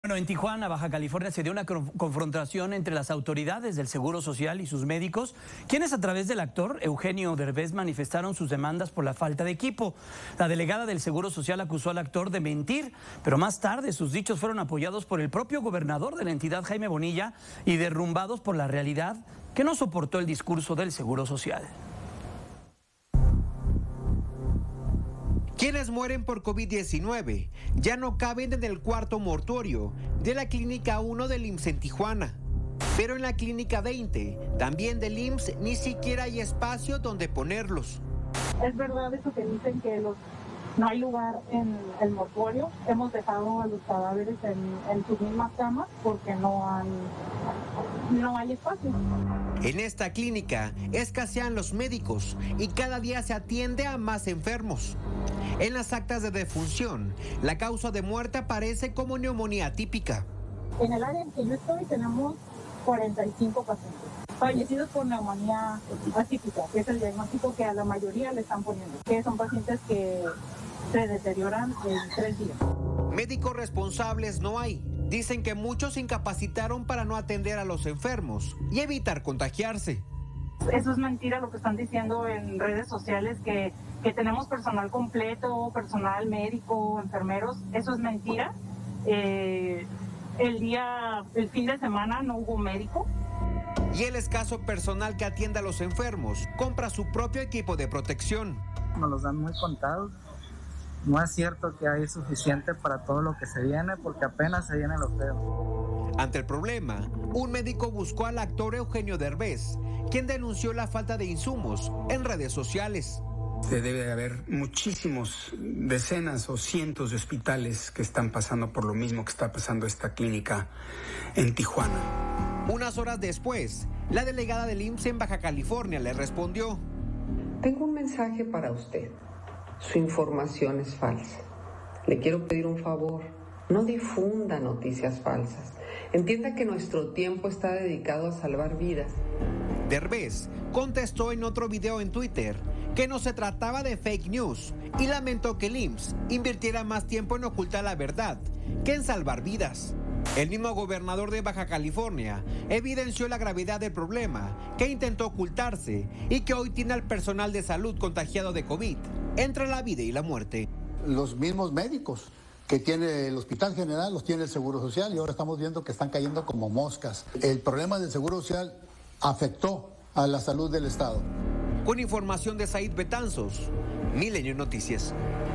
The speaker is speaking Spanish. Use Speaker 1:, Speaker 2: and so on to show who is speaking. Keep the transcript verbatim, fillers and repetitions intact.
Speaker 1: Bueno, en Tijuana, Baja California, se dio una confrontación entre las autoridades del Seguro Social y sus médicos, quienes a través del actor Eugenio Derbez manifestaron sus demandas por la falta de equipo. La delegada del Seguro Social acusó al actor de mentir, pero más tarde sus dichos fueron apoyados por el propio gobernador de la entidad, Jaime Bonilla, y derrumbados por la realidad que no soportó el discurso del Seguro Social.
Speaker 2: Quienes mueren por COVID diecinueve ya no caben en el cuarto mortuorio de la Clínica uno del I M S S en Tijuana. Pero en la Clínica veinte, también del I M S S, ni siquiera hay espacio donde ponerlos.
Speaker 3: Es verdad eso que dicen que los, no hay lugar en el mortuorio. Hemos dejado a los cadáveres en, en sus mismas camas porque no, han, no hay espacio.
Speaker 2: En esta clínica escasean los médicos y cada día se atiende a más enfermos. En las actas de defunción, la causa de muerte aparece como neumonía atípica.
Speaker 3: En el área en que yo estoy tenemos cuarenta y cinco pacientes fallecidos por neumonía atípica, que es el diagnóstico que a la mayoría le están poniendo, que son pacientes que se deterioran en tres días.
Speaker 2: Médicos responsables no hay. Dicen que muchos se incapacitaron para no atender a los enfermos y evitar contagiarse.
Speaker 3: Eso es mentira lo que están diciendo en redes sociales, que, que tenemos personal completo, personal médico, enfermeros. Eso es mentira. Eh, el día, el fin de semana no hubo médico.
Speaker 2: Y el escaso personal que atiende a los enfermos compra su propio equipo de protección.
Speaker 4: Nos los dan muy contados. No es cierto que hay suficiente para todo lo que se viene, porque apenas se viene lo feo.
Speaker 2: Ante el problema, un médico buscó al actor Eugenio Derbez, quien denunció la falta de insumos en redes sociales.
Speaker 5: Debe de haber muchísimos, decenas o cientos de hospitales que están pasando por lo mismo que está pasando esta clínica en Tijuana.
Speaker 2: Unas horas después, la delegada del I M S S en Baja California le respondió:
Speaker 6: Tengo un mensaje para usted. Su información es falsa. Le quiero pedir un favor. No difunda noticias falsas. Entienda que nuestro tiempo está dedicado a salvar vidas.
Speaker 2: Derbez contestó en otro video en Twitter que no se trataba de fake news y lamentó que el I M S S invirtiera más tiempo en ocultar la verdad que en salvar vidas. El mismo gobernador de Baja California evidenció la gravedad del problema que intentó ocultarse y que hoy tiene al personal de salud contagiado de COVID entre la vida y la muerte.
Speaker 7: Los mismos médicos que tiene el Hospital General los tiene el Seguro Social y ahora estamos viendo que están cayendo como moscas. El problema del Seguro Social afectó a la salud del Estado.
Speaker 2: Con información de Said Betanzos, Milenio Noticias.